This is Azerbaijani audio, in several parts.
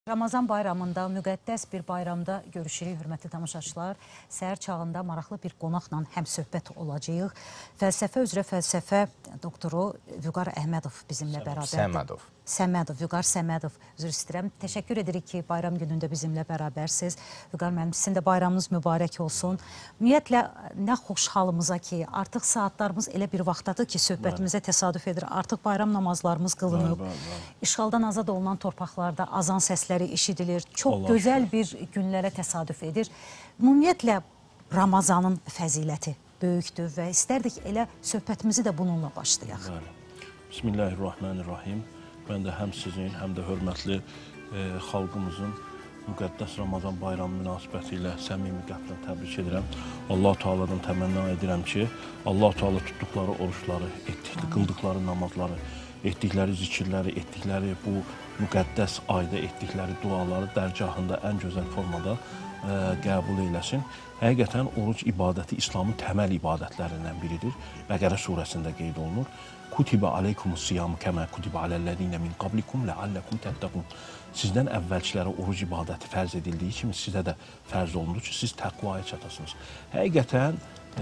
Ramazan bayramında, müqəddəs bir bayramda görüşürük, hörmətli tamaşaçılar. Səhər çağında maraqlı bir qonaqla həmsöhbət olacağıq. Fəlsəfə üzrə fəlsəfə doktoru Vüqar Əhmədov bizimlə bərabərdir. Səmədov, Vüqar Səmədov, üzr istəyirəm. Təşəkkür edirik ki, bayram günündə bizimlə bərabərsiz. Vüqar müəllim, sizin də bayramınız mübarək olsun. Ümumiyyətlə, nə xoş halımıza ki, artıq saatlarımız elə bir vaxtdadır ki, söhbətimizə təsadüf edir. Artıq bayram namazlarımız qılınıb. İşğaldan azad olunan torpaqlarda azan səsləri eşidilir. Çox gözəl bir günlərə təsadüf edir. Ümumiyyətlə, Ramazanın fəziləti böyükdür və istərdik elə söhbətimizi də bununla başlayaq. Bismillahirrahmanirrahim. Mən də həm sizin, həm də hörmətli xalqımızın müqəddəs Ramazan bayramı münasibəti ilə səmimi qəlbdən təbrik edirəm. Allah-u Teala'dan təmənna edirəm ki, Allah-u Teala tutduqları oruçları, qıldıqları namazları, etdikləri zikirləri, etdikləri bu müqəddəs ayda etdikləri duaları dərgahında ən gözəl formada qəbul eyləsin. Həqiqətən, oruc ibadəti İslamın təməl ibadətlərindən biridir. Bəqərə surəsində qeyd olunur. Kutibə aleykumus siyamu kəmə kutibə aləllədinə min qablikum ləalləkum təttəqun. Sizdən əvvəlkilərə oruc ibadəti fərz edildiyi kimi sizə də fərz olunur ki, siz təqvaya çatasınız. Həqiqətən,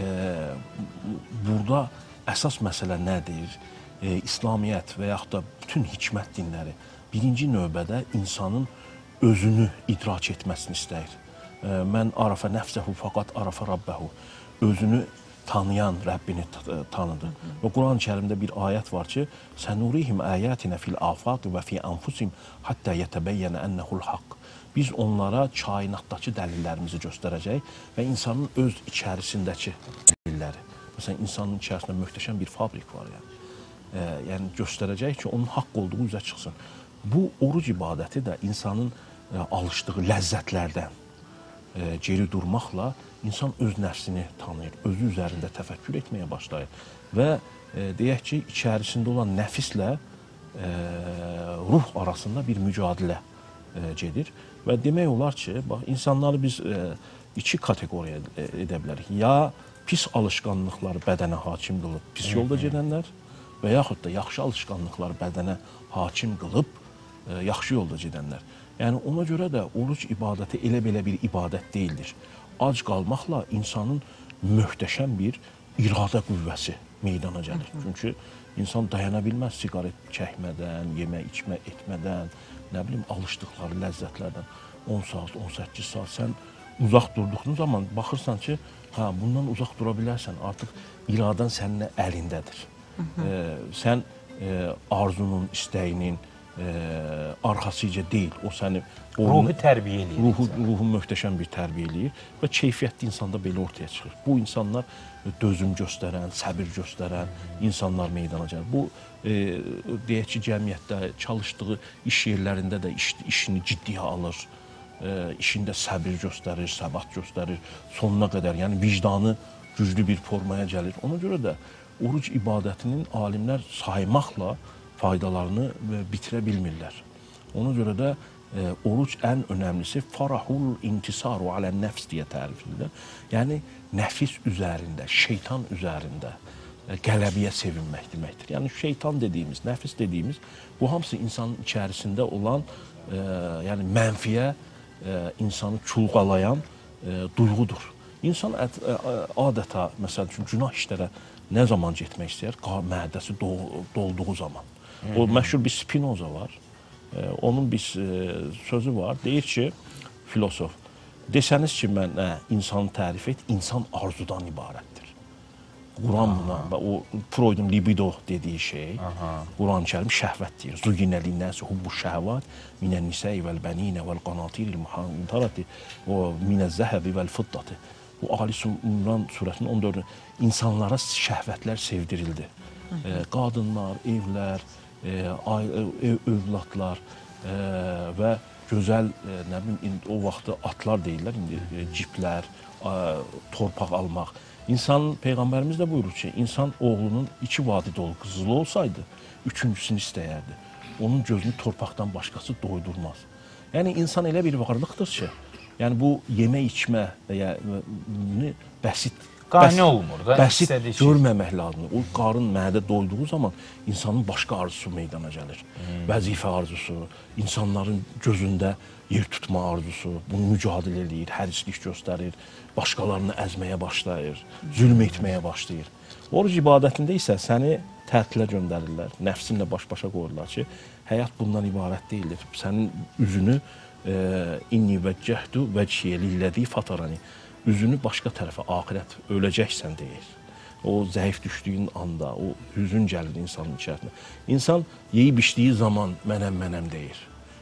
burada əsas məsələ nədir? İslamiyyət və yaxud da bütün hikmət dinləri birinci növbədə insanın özünü idrak etməsini istəyir. Mən arafə nəfsəhu fəqat arafə rabbəhu. Özünü tanıyan Rəbbini tanıdı. Və Quran-ı Kərimdə bir ayət var ki, Sənurihim əyətinə fil afaq və fi anfusim hattə yətəbəyyənə ənəhul haqq. Biz onlara kainatdakı dəlillərimizi göstərəcək və insanın öz içərisindəki dəlilləri. Məsələn, insanın içərisində möhtəşəm bir fabrik var. Yəni göstərəcək ki, onun haqq olduğu üzə çıxsın. Bu oruc ibadəti də insanın alışdığı ləzzətlərdən geri durmaqla insan öz nəfsini tanıyır, özü üzərində təfəkkür etməyə başlayır və deyək ki, içərisində olan nəfislə ruh arasında bir mücadilə gedir və demək olar ki, insanları biz iki kateqoriya edə bilərik. Ya pis alışqanlıqları bədənə hakim qılıb pis yolda gedənlər və yaxud da yaxşı alışqanlıqları bədənə hakim qılıb yaxşı yolda gedənlər. Yəni, ona görə də oruc ibadəti elə-belə bir ibadət deyildir. Ac qalmaqla insanın möhtəşəm bir iradə qüvvəsi meydana gəlir. Çünki insan dayana bilməz siqaret çəkmədən, yemək, içmə etmədən, nə bilim, alışdıqları ləzzətlərdən 10 saat, 18 saat sən uzaq durduğun zaman baxırsan ki, bundan uzaq dura bilərsən, artıq iradən sənin əlindədir. Sən arzunun, istəyinin arxasıca deyil, o səni ruhu tərbiyə eləyir. Ruhu möhtəşəm bir tərbiyə eləyir və keyfiyyətli insanda belə ortaya çıxır. Bu insanlar dözüm göstərən, səbir göstərən insanlar meydana gəlir. Bu, deyək ki, cəmiyyətdə çalışdığı iş yerlərində də işini ciddiyə alır, işində səbir göstərir, səbat göstərir, sonuna qədər, yəni vicdanı güclü bir formaya gəlir. Ona görə də oruc ibadətinin alimlər saymaqla faydalarını bitirə bilmirlər. Ona görə də oruc ən önəmlisi farahul intisaru alə nəfs deyə tərif edilir. Yəni, nəfis üzərində, şeytan üzərində qələbiyə sevinmək deməkdir. Yəni, şeytan dediyimiz, nəfis dediyimiz, bu hamısı insanın içərisində olan mənfiyə insanı çulğalayan duyğudur. İnsan adətə, məsəl üçün, günah işlərə nə zaman getmək istəyər? Mədəsi dolduğu zaman. O məşhur bir Spinoza var, onun bir sözü var, deyir ki, filosof, desəniz ki, mən insanı tərif et, insan arzudan ibarətdir. Quran buna, o Freudun libido dediyi şey, Quran-ı Kərim şəhvət deyir. Zuyinəli nəsi hubbu şəhvat, minən nisəyi vəl-bəninə vəl-qanatiril muhantarati və minəz-zəhəbi vəl-fıddati. Bu Ali İmran surəsinin 14-də insanlara şəhvətlər sevdirildi. Qadınlar, evlər, övladlar və gözəl, nə bilim, o vaxtda atlar deyirlər, indi ciplər, torpaq almaq. Peyğəmbərimiz də buyurur ki, insan oğlunun 2 vadi dolu qızılı olsaydı, 3-cüsünü istəyərdi. Onun gözünü torpaqdan başqası doydurmaz. Yəni, insan elə bir varlıqdır ki, yəni bu yemək, içmə və ya bəsit Qane olmur da. Bəsit istədiyi şey. görməmək lazımdır. O qarın mədə doyduğu zaman insanın başqa arzusu meydana gəlir. Vəzifə arzusu, insanların gözündə yer tutma arzusu, bunu mücadilə edir, hərislik göstərir, başqalarını əzməyə başlayır, zülm etməyə başlayır. Oruc ibadətində isə səni tətilə göndərirlər, nəfsinlə baş-başa qoyurlar ki, həyat bundan ibarət deyildir. Sənin üzünü inni vəccəhdu vəciyə lilləzi fatarani, üzünü başqa tərəfə, axirət, öləcəksən deyir. O zəif düşdüyün anda, o hüzün gəlir insanın içərisində. İnsan yeyib içdiyi zaman mənəm deyir.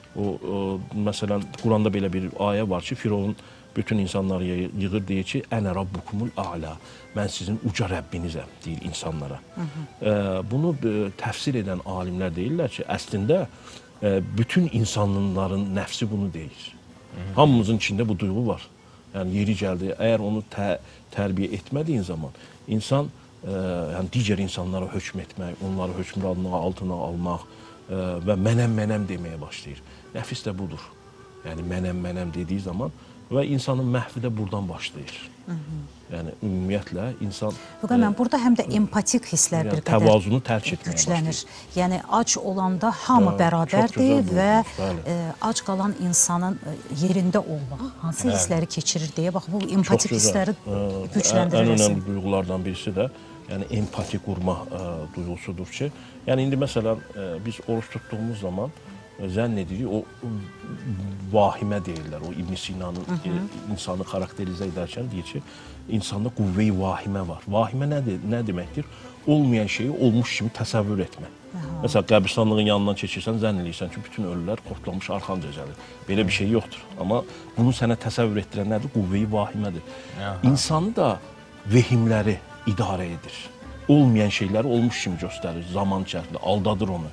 Məsələn, Quranda belə bir ayə var ki, Firavun bütün insanları yığır, deyir ki, ənə rabbukumul a'la, mən sizin uca Rəbbinizəm, deyir insanlara. Bunu təfsir edən alimlər deyirlər ki, əslində bütün insanların nəfsi bunu deyir. Hamımızın içində bu duyğu var. Yəni, yeri gəldi, əgər onu tərbiyə etmədiyin zaman, insan yəni, digər insanlara hökm etmək, onları hökmranlığa altına almaq və mənəm deməyə başlayır. Nəfis də budur. Yəni, mənəm dediyi zaman və insanın məhvi də buradan başlayır. Yəni, ümumiyyətlə, insan... Vüqar müəllim, burada həm də empatik hisslər bir qədər təvazunu tərk etməyə güclənir. başlayır. Yəni, ac olanda hamı bərabərdir və ac qalan insanın yerində olmaq, hansı hissləri keçirir deyə, bax, bu empatik hissləri gücləndirir. Ən önəmli duyğulardan birisi də yəni, empati qurma duyğusudur ki, yəni, indi məsələn, biz oruç tutduğumuz zaman zənn edirik, o vahimə deyirlər, o İbn Sinanın insanı xarakterizə edərkən deyir ki, insanda quvve-i vahimə var. Vahimə nə deməkdir? Olmayan şeyi olmuş kimi təsəvvür etmə. Məsələn, qəbristanlığın yanından keçirsən, zənn edirsən ki, bütün ölülər xortlamış arxanca gəlir. Belə bir şey yoxdur. Amma bunu sənə təsəvvür etdirən nədir? Quvve-i vahimədir. İnsanı da vehimləri idarə edir. Olmayan şeyləri olmuş kimi göstərir, zaman içərisində, aldadır onu.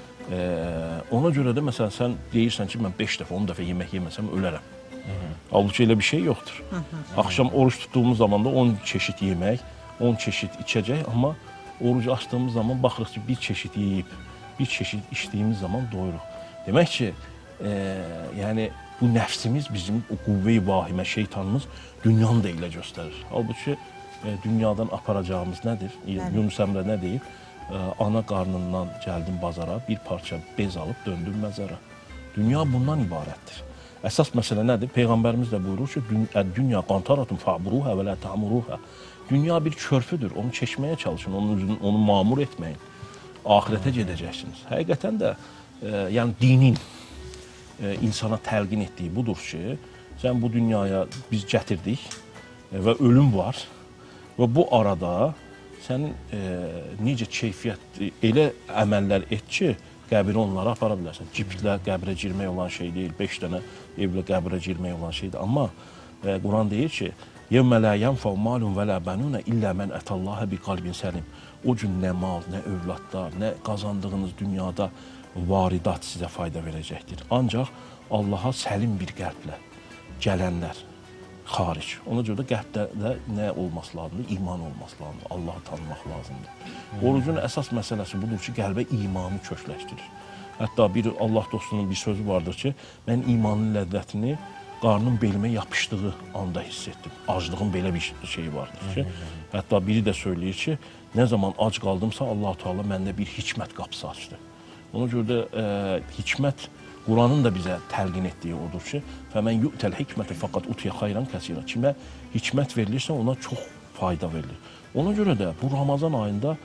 Ona görə də məsələn sən deyirsən ki, mən 5 dəfə, 10 dəfə yemək yeməsəm ölərəm. Halbuki elə bir şey yoxdur. Axşam oruç tutduğumuz zaman da 10 çeşid yemək, 10 çeşid içəcək, amma orucu açdığımız zaman baxırıq ki, bir çeşid yeyib, bir çeşid içdiyimiz zaman doyuruq. Demək ki, yəni bu nəfsimiz, bizim o quvve-i vahimə, şeytanımız dünyanı da elə göstərir. Halbuki dünyadan aparacağımız nədir? Yunus Əmrə nə deyir? Ana qarnından gəldim bazara, bir parça bez alıb döndüm məzara. Dünya bundan ibarətdir. Əsas məsələ nədir? Peyğəmbərimiz də buyurur ki, dünya qantaratun fa'buruhə və lə ta'muruhə. Dünya bir körfüdür, onu keçməyə çalışın, onu mamur etməyin. Ahirətə gedəcəksiniz. Həqiqətən də yəni dinin insana təlqin etdiyi budur ki, sən bu dünyaya biz gətirdik və ölüm var və bu arada sənin necə keyfiyyət, elə əməllər et ki, qəbri onlara apara bilərsən. Ciplə qəbrə girmək olan şey deyil, 5 dənə evlə qəbrə girmək olan şeydir. Amma Quran deyir ki, يَوْمَ لَا يَنْفَوْ مَالٌ وَلَا بَنُونَ إِلَّا مَنْ أَتَى اللّٰهَ بِقَلْبٍ سَلِيمٍ. O gün nə mal, nə övladlar, nə qazandığınız dünyada varidat sizə fayda verəcəkdir. Ancaq Allaha səlim bir qəlblə gələnlər xaric. Ona görə də qəlbdə nə olması lazımdır? İman olması lazımdır. Allahı tanımaq lazımdır. Orucun əsas məsələsi budur ki, qəlbə imanı kökləşdirir. Hətta bir Allah dostunun bir sözü vardır ki, mən imanın ləzzətini qarnın belimə yapışdığı anda hiss etdim. Aclığın belə bir şeyi vardır ki, hətta biri də söyləyir ki, nə zaman ac qaldımsa Allah-u Teala məndə bir hikmət qapısı açdı. Ona görə də hikmət Quranın da bizə təlqin etdiyi odur ki, fəmən yu'təl hikmətə fəqat utiyə xayran kəsirə. Kimə hikmət verilirsə, ona çox fayda verilir. Ona görə də bu Ramazan ayında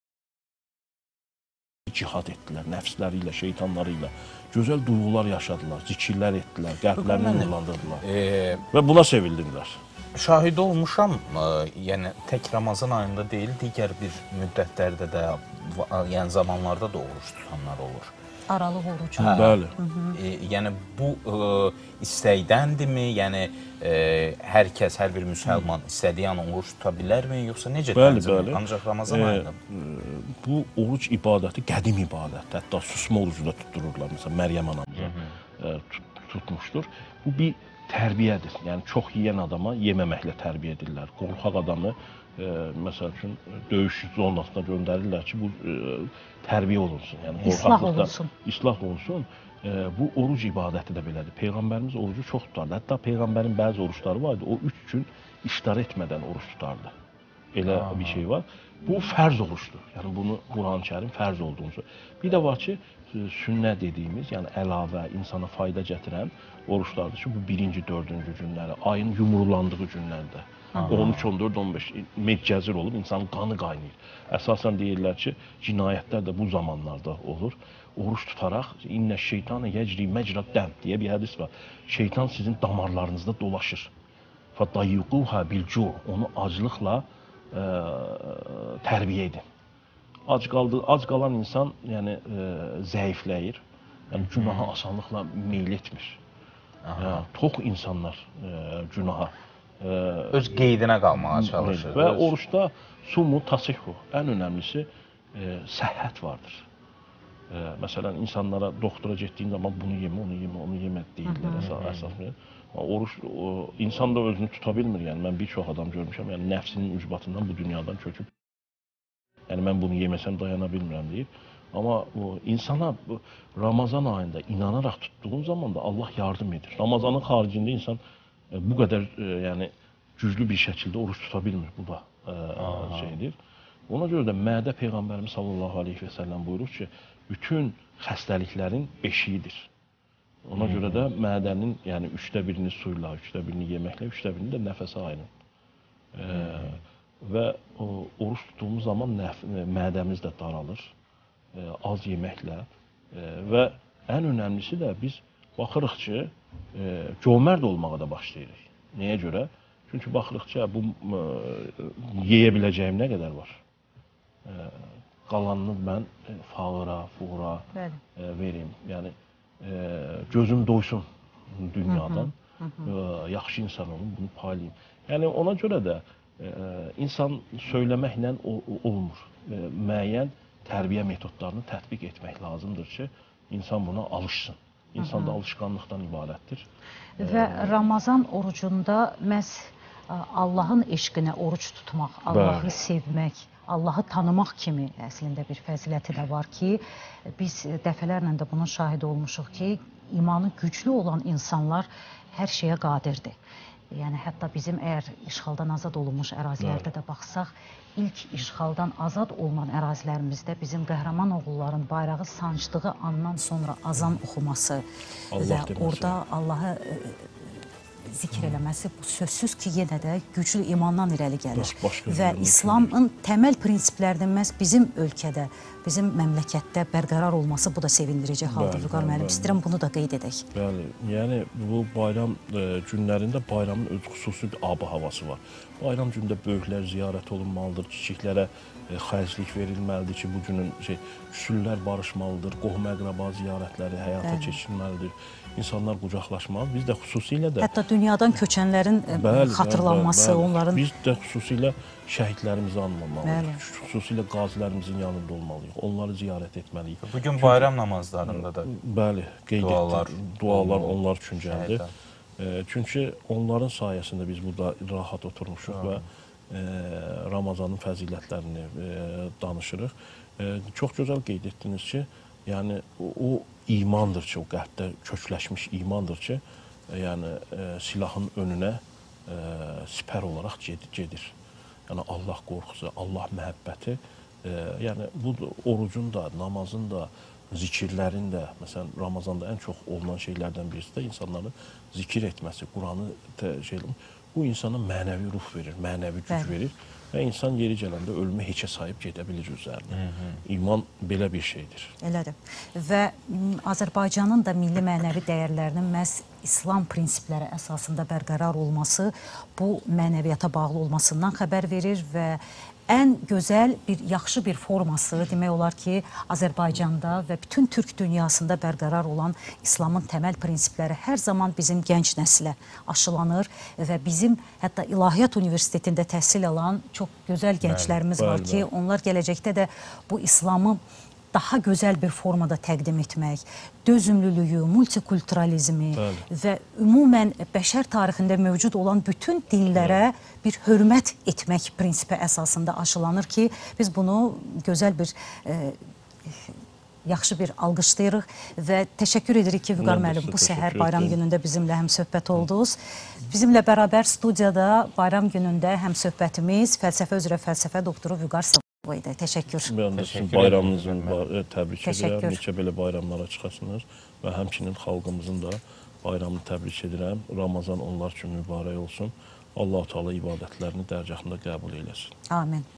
cihad etdilər, nəfsləri ilə, şeytanları ilə. Gözəl duyğular yaşadılar, zikirlər etdilər, qəlblərini nurlandırdılar və buna sevildilər. Şahid olmuşam, yəni tək Ramazan ayında deyil, digər bir müddətlərdə də, yəni zamanlarda da oruç tutanlar olur. Aralıq orucu. Bəli. Yəni bu istəkdəndirmi? Yəni hər kəs, hər bir müsəlman istədiyi an oruç tuta bilərmi? Yoxsa necə tənzimdir? Ancaq Ramazan ayında. Bu oruc ibadəti qədim ibadətdir. Hətta susma orucu da tutdururlar. Məsələn, Məryəm anamıza tutmuşdur. Bu bir tərbiyədir. Yəni çox yeyən adama yeməməklə tərbiyə edirlər. Qorxaq adamı məsəl üçün döyüş zonasına göndərirlər ki, bu tərbiyə olunsun. Yəni islah olunsun. Bu oruc ibadəti də belədir. Peyğəmbərimiz orucu çox tutardı. Hətta Peyğəmbərin bəzi oruçları vardı. O 3 gün iftar etmədən oruç tutardı. Elə bir şey var. Bu fərz oruçdur. Yəni bunu Quran-ı Kərim fərz olduğunu. Bir də var ki, sünnə dediyimiz, yəni əlavə, insana fayda gətirən oruçlardır ki, bu 1-ci, 4-cü günləri, ayın yumrulandığı günlərdə. 13, 14, 15 medcəzir olub, insanın qanı qaynayır. Əsasən deyirlər ki, cinayətlər də bu zamanlarda olur. Oruç tutaraq, innə şeytanə yəcri məcrad dəm deyə bir hədis var. Şeytan sizin damarlarınızda dolaşır. Fədayyuquhə bilcu, onu aclıqla tərbiyə edin. Ac qalan insan yəni zəifləyir. Yəni günaha asanlıqla meyl etmir. Tox insanlar günaha öz qeydinə qalmağa çalışır. Və oruçda sumu tasihhu, ən önəmlisi səhhət vardır. Məsələn, insanlara doktora getdiyin zaman bunu yemə, onu yemə, onu yemə deyirlər əsasında. Oruç, insan da özünü tuta bilmir. Yəni, mən bir çox adam görmüşəm, yəni nəfsinin ucbatından bu dünyadan çöküb. Yəni, mən bunu yeməsəm dayana bilmirəm deyib. Amma insana Ramazan ayında inanaraq tutduğun zaman da Allah yardım edir. Ramazanın haricində insan bu qədər yəni, güclü bir şəkildə oruç tuta bilmir. Bu da şeydir. Ona görə də mədə Peyğəmbərimiz sallallahu aleyhi və səlləm buyurur ki, bütün xəstəliklərin beşiyidir. Ona görə də mədənin yəni 1/3-ni suyla, 1/3-ni yeməklə, 1/3-ni də nəfəsə ayırın. Və oruç tutduğumuz zaman mədəmiz də daralır, az yeməklə və ən önəmlisi də biz baxırıq ki, cömərd olmağa da başlayırıq. Nəyə görə? Çünki baxırıq ki, bu yeyə biləcəyim nə qədər var? Qalanını mən fağıra, fuğra vereyim. Yəni, gözüm doysun dünyadan, yaxşı insan olun, bunu paylayayım. Yəni, ona görə də insan söyləməklə olmur. Müəyyən tərbiyə metodlarını tətbiq etmək lazımdır ki, insan buna alışsın. İnsan da alışqanlıqdan ibarətdir. Və Ramazan orucunda məhz Allahın eşqinə oruç tutmaq, Allahı sevmək, Allahı tanımaq kimi əslində bir fəziləti də var ki, biz dəfələrlə də bunun şahidi olmuşuq ki, imanı güclü olan insanlar hər şeyə qadirdir. Yəni, hətta bizim əgər işğaldan azad olunmuş ərazilərdə də baxsaq, ilk işğaldan azad olunan ərazilərimizdə bizim qəhrəman oğulların bayrağı sancdığı andan sonra azan oxuması və orada Allahı zikr eləməsi bu sözsüz ki, yenə də güclü imandan irəli gəlir. Və İslamın təməl prinsiplərinin məhz bizim ölkədə, bizim məmləkətdə bərqərar olması bu da sevindirici haldır. Vüqar müəllim, istəyirəm bunu da qeyd edək. Bəli, yəni bu bayram günlərində bayramın öz xüsusi bir ab-havası var. Bayram günündə böyüklər ziyarət olunmalıdır, kiçiklərə xərclik verilməlidir ki, bu günün küsüllər barışmalıdır, qohum-əqrəba ziyarətləri həyata keçirilməlidir. İnsanlar qucaqlaşmalı. Biz də xüsusilə də... Hətta dünyadan köçənlərin xatırlanması, onların... Biz də xüsusilə şəhidlərimizi anlamalıyıq. Xüsusilə qazilərimizin yanında olmalıyıq. Onları ziyarət etməliyik. Bugün bayram namazlarında da bəli, qeyd etdik. Dualar onlar üçün gəldi. Çünki onların sayəsində biz burada rahat oturmuşuq və Ramazanın fəzilətlərini danışırıq. Çox gözəl qeyd etdiniz ki, yəni o imandır ki, o qəlbdə kökləşmiş imandır ki, yəni silahın önünə sipər olaraq gedir. Yəni Allah qorxusu, Allah məhəbbəti, yəni bu orucun da, namazın da, zikirlərin də, məsələn, Ramazanda ən çox olunan şeylərdən birisi də insanların zikir etməsi, Quranı bu insana mənəvi ruh verir, mənəvi güc verir və insan yeri gələndə ölümü heçə sayıb gedə bilir üzərinə. İman belə bir şeydir. Elədir. Və Azərbaycanın da milli mənəvi dəyərlərinin məhz İslam prinsipləri əsasında bərqərar olması bu mənəviyyata bağlı olmasından xəbər verir və ən gözəl, yaxşı bir forması demək olar ki, Azərbaycanda və bütün türk dünyasında bərqərar olan İslamın təməl prinsipləri hər zaman bizim gənc nəslə aşılanır və bizim hətta İlahiyyat Universitetində təhsil alan çox gözəl gənclərimiz var ki, onlar gələcəkdə də bu İslamı daha gözəl bir formada təqdim etmək, dözümlülüyü, multikulturalizmi və ümumən bəşər tarixində mövcud olan bütün dinlərə bir hörmət etmək prinsipi əsasında aşılanır ki, biz bunu gözəl bir yaxşı bir alqışlayırıq və təşəkkür edirik ki, Vüqar Mən də müəllim sizə bu səhər təşəkkür bayram edirəm. günündə bizimlə həm söhbət oldunuz. Bizimlə bərabər studiyada bayram günündə həm söhbətimiz fəlsəfə üzrə fəlsəfə doktoru Vüqar Sabunçu idi. Təşəkkür. Mən də sizin Təşəkkür bayramınızı edirəm. təbrik Təşəkkür. edirəm. Neçə belə bayramlara çıxasınız və həmçinin xalqımızın da bayramını təbrik edirəm. Ramazan onlar üçün mübarək olsun. Allah-u Teala ibadətlərini dərgahında qəbul eləsin. Amin.